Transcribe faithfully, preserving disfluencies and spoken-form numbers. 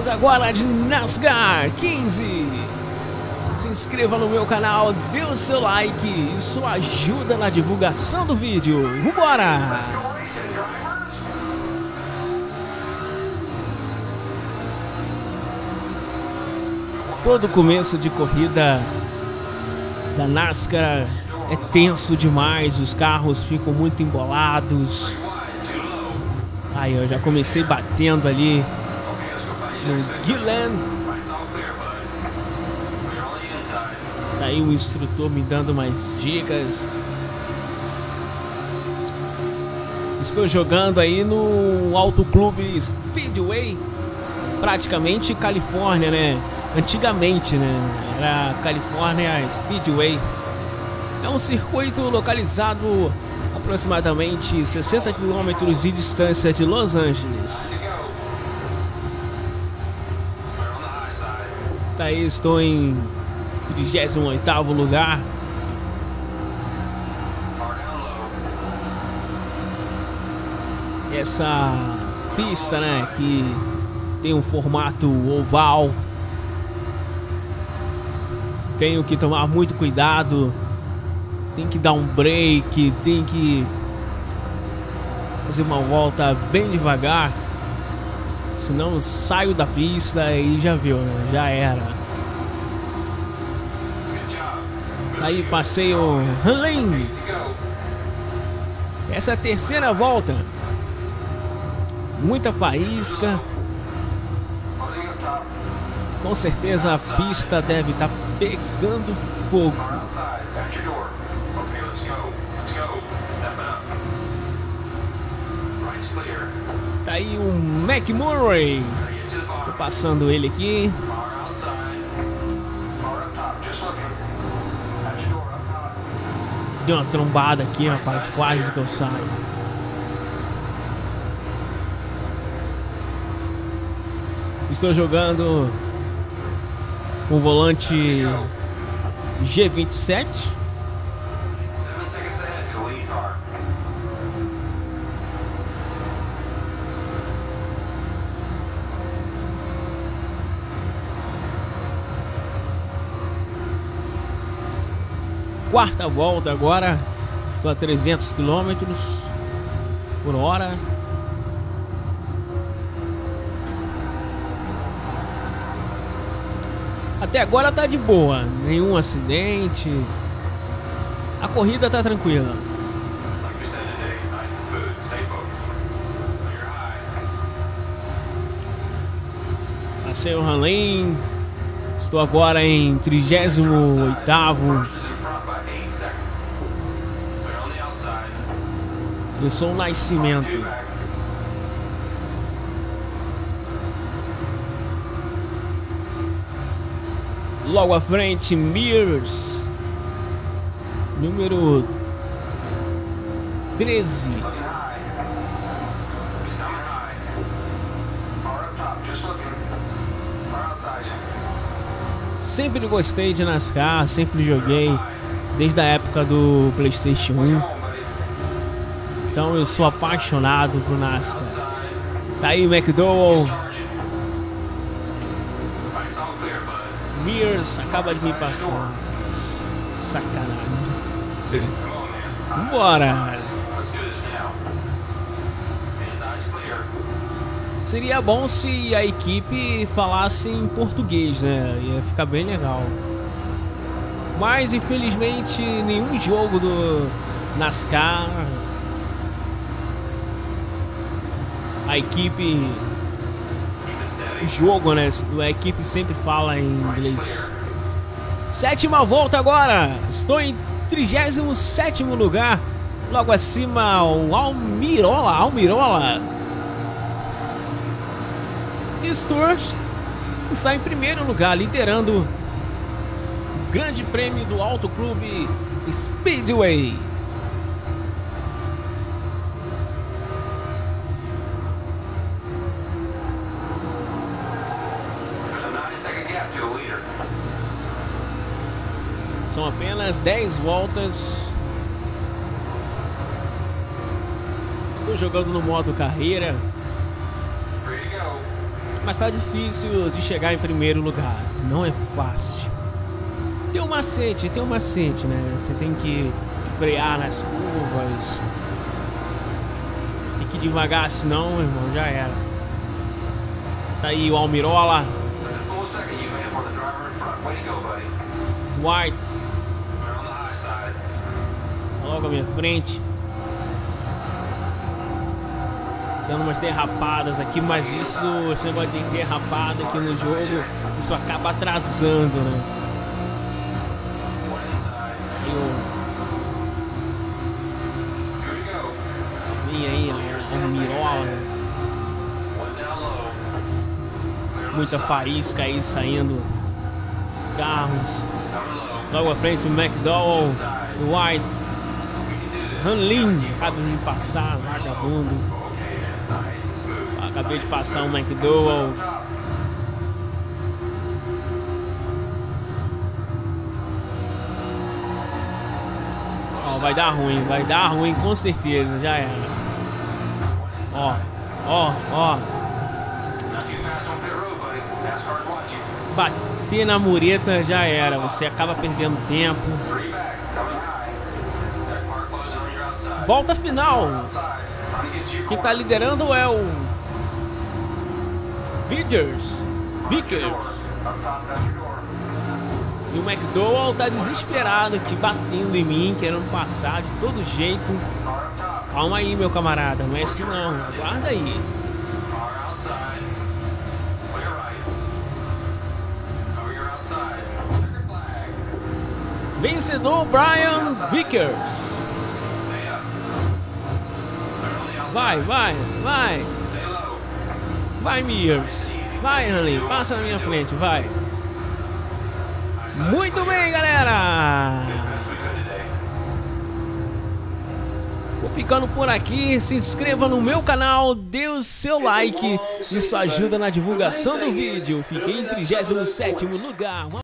Vamos agora de NASCAR quinze. Se inscreva no meu canal, dê o seu like, isso ajuda na divulgação do vídeo. Vambora! Todo começo de corrida da NASCAR é tenso demais, os carros ficam muito embolados. Aí eu já comecei batendo ali no Gillen. Tá aí o instrutor me dando mais dicas. Estou jogando aí no Autoclube Speedway, praticamente Califórnia, né? Antigamente, né? Era California Speedway. É um circuito localizado aproximadamente sessenta quilômetros de distância de Los Angeles. Tá aí, estou em trigésimo oitavo lugar. Essa pista, né, que tem um formato oval, tenho que tomar muito cuidado, tem que dar um break, tem que fazer uma volta bem devagar, senão saio da pista e já viu, né? Já era. Aí passei o Hanlin. Essa é a terceira volta. Muita faísca. Com certeza a pista deve estar pegando fogo. Tá aí o McMurray. Tô passando ele aqui. Deu uma trombada aqui, rapaz. Quase que eu saio. Estou jogando com o volante G vinte e sete. Quarta volta agora. Estou a trezentos quilômetros por hora. Até agora tá de boa, nenhum acidente. A corrida tá tranquila. Passei o Hanlin. Estou agora em trigésimo oitavo. Eu sou um nascimento. Logo à frente, Mears, número treze. Sempre gostei de NASCAR, sempre joguei desde a época do PlayStation um. Então eu sou apaixonado por NASCAR. Tá aí McDowell. Mears acaba de me passar. Sacanagem. Vambora. Seria bom se a equipe falasse em português, né? Ia ficar bem legal. Mas infelizmente nenhum jogo do NASCAR a equipe jogo, né? A equipe sempre fala em inglês. Sétima volta agora. Estou em trigésimo sétimo lugar. Logo acima o Almirola. Almirola. Stewart está em primeiro lugar, liderando o Grande Prêmio do Autoclube Speedway. São apenas dez voltas. Estou jogando no modo carreira. Mas tá difícil de chegar em primeiro lugar. Não é fácil. Tem um macete, tem um macete, né? Você tem que frear nas curvas. Tem que ir devagar, senão, irmão, já era. Tá aí o Almirola. White. Está logo à minha frente. Dando umas derrapadas aqui, mas isso, esse negócio de derrapada aqui no jogo, isso acaba atrasando, né? Vem aí, ó, o Mirola. Muita faísca aí saindo dos carros. Logo à frente o McDowell, o White, Hanlin, acaba de me passar, vagabundo. Acabei de passar o McDowell. Ó, vai dar ruim, vai dar ruim com certeza, já era. Ó, ó, ó. Se bater na mureta já era, você acaba perdendo tempo. Volta final. Quem tá liderando é o Vickers. Vickers. E o McDowell tá desesperado aqui, batendo em mim, querendo passar de todo jeito. Calma aí, meu camarada, não é assim não, aguarda aí. Vencedor Brian Vickers. Vai, vai, vai. Vai, Mears. Vai, Hanley, passa na minha frente, vai. Muito bem, galera. Vou ficando por aqui. Se inscreva no meu canal, dê o seu like. Isso ajuda na divulgação do vídeo. Fiquei em trigésimo sétimo lugar.